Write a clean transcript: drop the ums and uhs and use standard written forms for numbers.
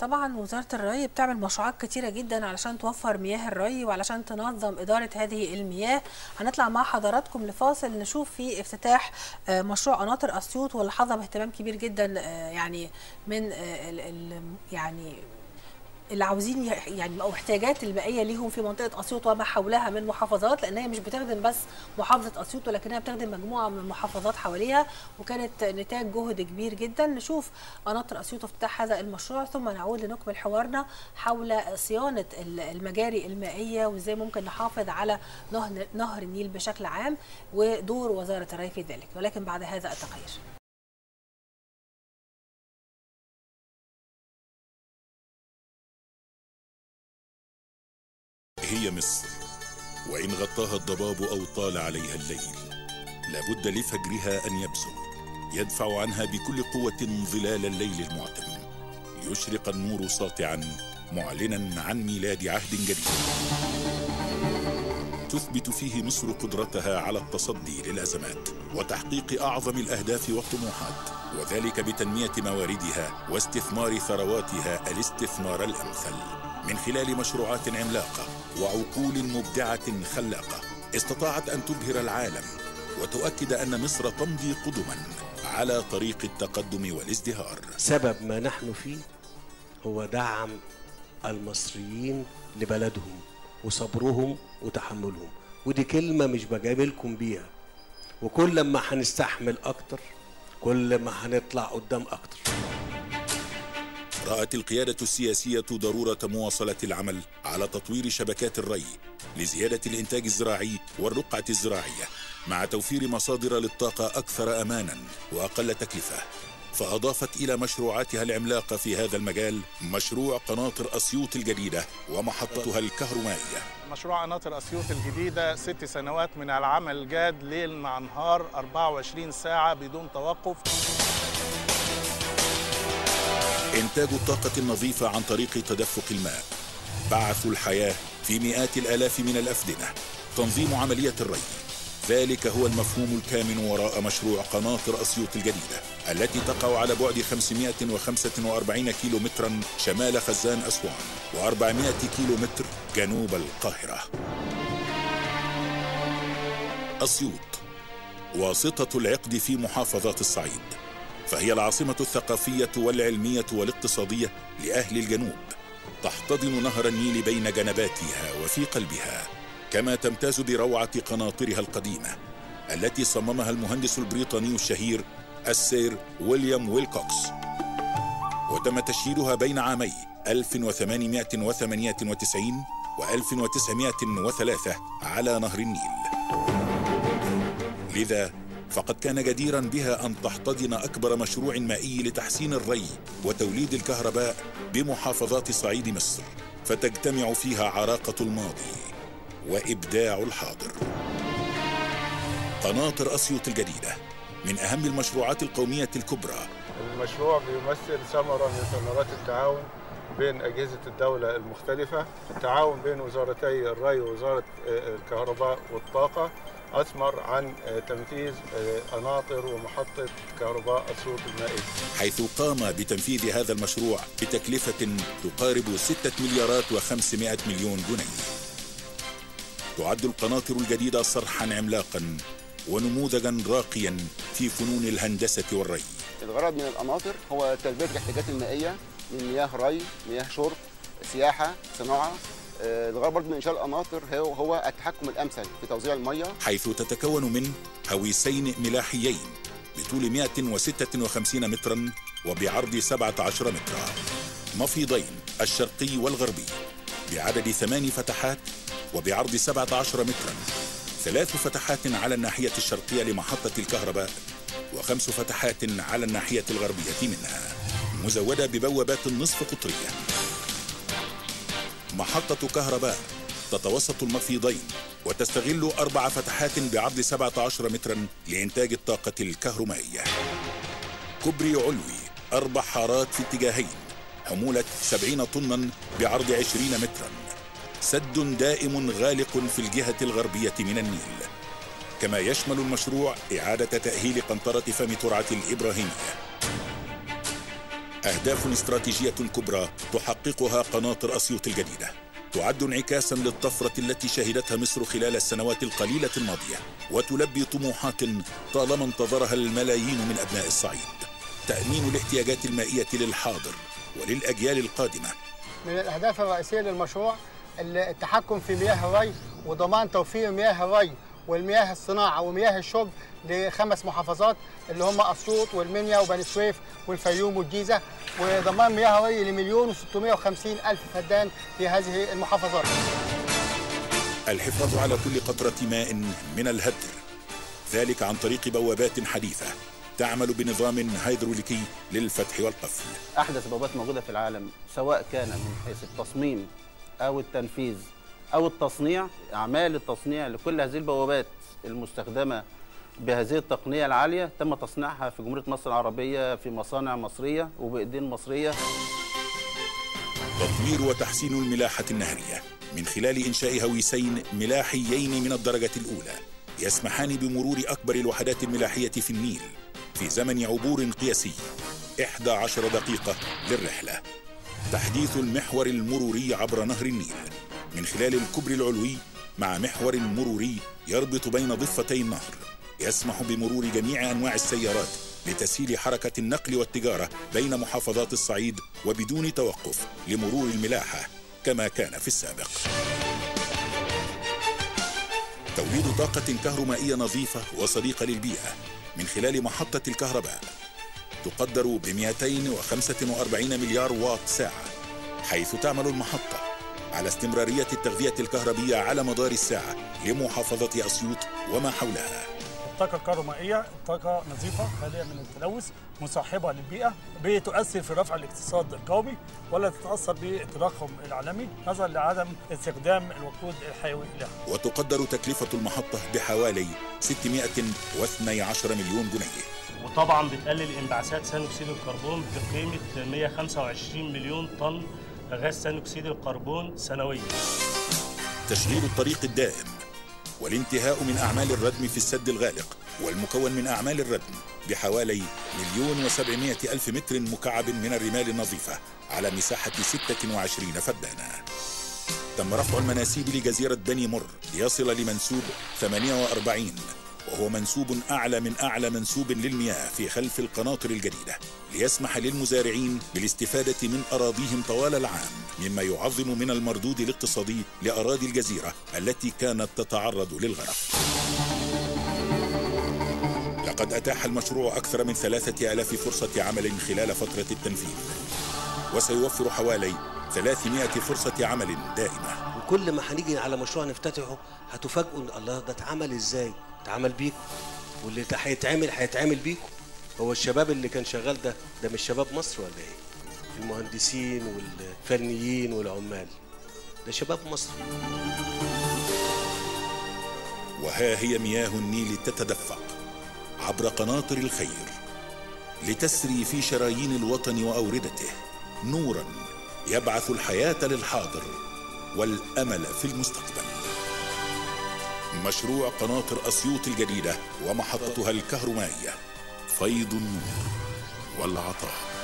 طبعا وزارة الري بتعمل مشروعات كتيرة جدا علشان توفر مياه الري وعلشان تنظم إدارة هذه المياه. هنطلع مع حضراتكم لفاصل نشوف فيه افتتاح مشروع قناطر أسيوط، واللي حظى باهتمام كبير جدا يعني من يعني اللي عاوزين يعني او احتياجات المائيه ليهم في منطقه اسيوط وما حولها من محافظات، لان هي مش بتخدم بس محافظه اسيوط ولكنها بتخدم مجموعه من المحافظات حواليها، وكانت نتاج جهد كبير جدا. نشوف قناطر اسيوط وافتتاح هذا المشروع، ثم نعود لنكمل حوارنا حول صيانه المجاري المائيه وازاي ممكن نحافظ على نهر النيل بشكل عام ودور وزاره الري في ذلك، ولكن بعد هذا التقرير. هي مصر، وإن غطاها الضباب أو طال عليها الليل لابد لفجرها أن يبزغ، يدفع عنها بكل قوة ظلال الليل المعتم، ليشرق النور ساطعا معلنا عن ميلاد عهد جديد تثبت فيه مصر قدرتها على التصدي للأزمات وتحقيق أعظم الأهداف والطموحات، وذلك بتنمية مواردها واستثمار ثرواتها الاستثمار الأمثل من خلال مشروعات عملاقة وعقول مبدعة خلاقة استطاعت أن تبهر العالم وتؤكد أن مصر تمضي قدما على طريق التقدم والازدهار. سبب ما نحن فيه هو دعم المصريين لبلدهم وصبرهم وتحملهم، ودي كلمة مش بجاملكم بيها، وكل ما هنستحمل أكتر كل ما هنطلع قدام أكتر. رأت القيادة السياسية ضرورة مواصلة العمل على تطوير شبكات الري لزيادة الإنتاج الزراعي والرقعة الزراعية مع توفير مصادر للطاقة أكثر أماناً وأقل تكلفة، فأضافت إلى مشروعاتها العملاقة في هذا المجال مشروع قناطر أسيوط الجديدة ومحطتها الكهرومائية. مشروع قناطر أسيوط الجديدة 6 سنوات من العمل الجاد ليل مع نهار 24 ساعة بدون توقف. إنتاج الطاقة النظيفة عن طريق تدفق الماء، بعث الحياة في مئات الآلاف من الأفدنة، تنظيم عملية الري، ذلك هو المفهوم الكامن وراء مشروع قناطر أسيوط الجديدة التي تقع على بعد 545 كيلو مترا شمال خزان أسوان و400 كيلو متر جنوب القاهرة. أسيوط واسطة العقد في محافظات الصعيد، فهي العاصمة الثقافية والعلمية والاقتصادية لأهل الجنوب، تحتضن نهر النيل بين جنباتها وفي قلبها، كما تمتاز بروعة قناطرها القديمة التي صممها المهندس البريطاني الشهير السير ويليام ويلكوكس، وتم تشييدها بين عامي 1898 و 1903 على نهر النيل. لذا فقد كان جديرا بها أن تحتضن أكبر مشروع مائي لتحسين الري وتوليد الكهرباء بمحافظات صعيد مصر، فتجتمع فيها عراقة الماضي وإبداع الحاضر. قناطر أسيوط الجديدة من أهم المشروعات القومية الكبرى. المشروع بيمثل ثمرة من ثمرات التعاون بين أجهزة الدولة المختلفة، التعاون بين وزارتي الري ووزارة الكهرباء والطاقة أثمر عن تنفيذ قناطر ومحطة كهرباء أسيوط المائية، حيث قام بتنفيذ هذا المشروع بتكلفة تقارب 6 مليارات و500 مليون جنيه. تعد القناطر الجديدة صرحا عملاقا ونموذجا راقيا في فنون الهندسة والري. الغرض من القناطر هو تلبية الاحتياجات المائية من مياه ري، مياه شرب، سياحة، صناعة. الغرض برضه من إنشاء القناطر هو التحكم الأمثل في توزيع المياه، حيث تتكون من هويسين ملاحيين بطول 156 مترا وبعرض 17 مترا، مفيضين الشرقي والغربي بعدد 8 فتحات وبعرض 17 مترا، 3 فتحات على الناحية الشرقية لمحطة الكهرباء و5 فتحات على الناحية الغربية منها، مزودة ببوابات نصف قطرية. محطة كهرباء تتوسط المفيضين وتستغل 4 فتحات بعرض 17 مترا لإنتاج الطاقة الكهرومائية. كوبري علوي 4 حارات في اتجاهين، حمولة 70 طنا بعرض 20 مترا، سد دائم غالق في الجهة الغربية من النيل. كما يشمل المشروع إعادة تأهيل قنطرة فم ترعة الإبراهيمية. أهداف استراتيجية كبرى تحققها قناطر أسيوط الجديدة تعد انعكاسا للطفرة التي شهدتها مصر خلال السنوات القليلة الماضية، وتلبي طموحات طالما انتظرها الملايين من أبناء الصعيد. تأمين الاحتياجات المائية للحاضر وللأجيال القادمة. من الأهداف الرئيسية للمشروع التحكم في مياه الري وضمان توفير مياه الري والمياه الصناعة ومياه الشرب ل5 محافظات اللي هم أسيوط والمنيا وبني سويف والفيوم والجيزة، وضمان مياه الري ل1,650,000 فدان في هذه المحافظات. الحفاظ على كل قطرة ماء من الهدر، ذلك عن طريق بوابات حديثة تعمل بنظام هيدروليكي للفتح والقفل. أحدث بوابات موجودة في العالم، سواء كان من حيث التصميم أو التنفيذ أو التصنيع. أعمال التصنيع لكل هذه البوابات المستخدمة بهذه التقنية العالية تم تصنيعها في جمهورية مصر العربية في مصانع مصرية وبإيدين مصرية. تطوير وتحسين الملاحة النهرية من خلال إنشاء هويسين ملاحيين من الدرجة الأولى يسمحان بمرور أكبر الوحدات الملاحية في النيل في زمن عبور قياسي 11 دقيقة للرحلة. تحديث المحور المروري عبر نهر النيل من خلال الكوبري العلوي مع محور مروري يربط بين ضفتي النهر يسمح بمرور جميع أنواع السيارات لتسهيل حركة النقل والتجارة بين محافظات الصعيد وبدون توقف لمرور الملاحة كما كان في السابق. توليد طاقة كهرومائية نظيفة وصديقة للبيئة من خلال محطة الكهرباء تقدر ب 245 مليار واط ساعة، حيث تعمل المحطة على استمرارية التغذية الكهربية على مدار الساعة لمحافظة أسيوط وما حولها. الطاقة الكهرومائية طاقة نظيفة خالية من التلوث، مصاحبة للبيئة، بتؤثر في رفع الاقتصاد القومي ولا تتأثر بالتضخم العالمي نظرا لعدم استخدام الوقود الحيوي لها. وتقدر تكلفة المحطة بحوالي 612 مليون جنيه. وطبعا بتقلل انبعاثات ثاني اكسيد الكربون بقيمة 125 مليون طن غاز ثاني اكسيد الكربون سنويا. تشغيل الطريق الدائم والانتهاء من أعمال الردم في السد الغالق والمكون من أعمال الردم بحوالي 1,700,000 متر مكعب من الرمال النظيفة على مساحة 26 فدانا. تم رفع المناسيب لجزيرة بني مر ليصل لمنسوب 48، وهو منسوب أعلى من أعلى منسوب للمياه في خلف القناطر الجديدة ليسمح للمزارعين بالاستفادة من أراضيهم طوال العام، مما يعظم من المردود الاقتصادي لأراضي الجزيرة التي كانت تتعرض للغرق. لقد أتاح المشروع أكثر من 3000 فرصة عمل خلال فترة التنفيذ، وسيوفر حوالي 300 فرصة عمل دائمة. وكل ما هنيجي على مشروع نفتتحه هتفاجئوا الله ده اتعمل ازاي؟ اتعمل بيكم، واللي هيتعمل بيكم. هو الشباب اللي كان شغال ده مش شباب مصر ولا ايه؟ المهندسين والفنيين والعمال ده شباب مصر. وها هي مياه النيل تتدفق عبر قناطر الخير لتسري في شرايين الوطن وأوردته نورا يبعث الحياة للحاضر والأمل في المستقبل. مشروع قناطر أسيوط الجديدة ومحطتها الكهرومائية، فيض النور والعطاء.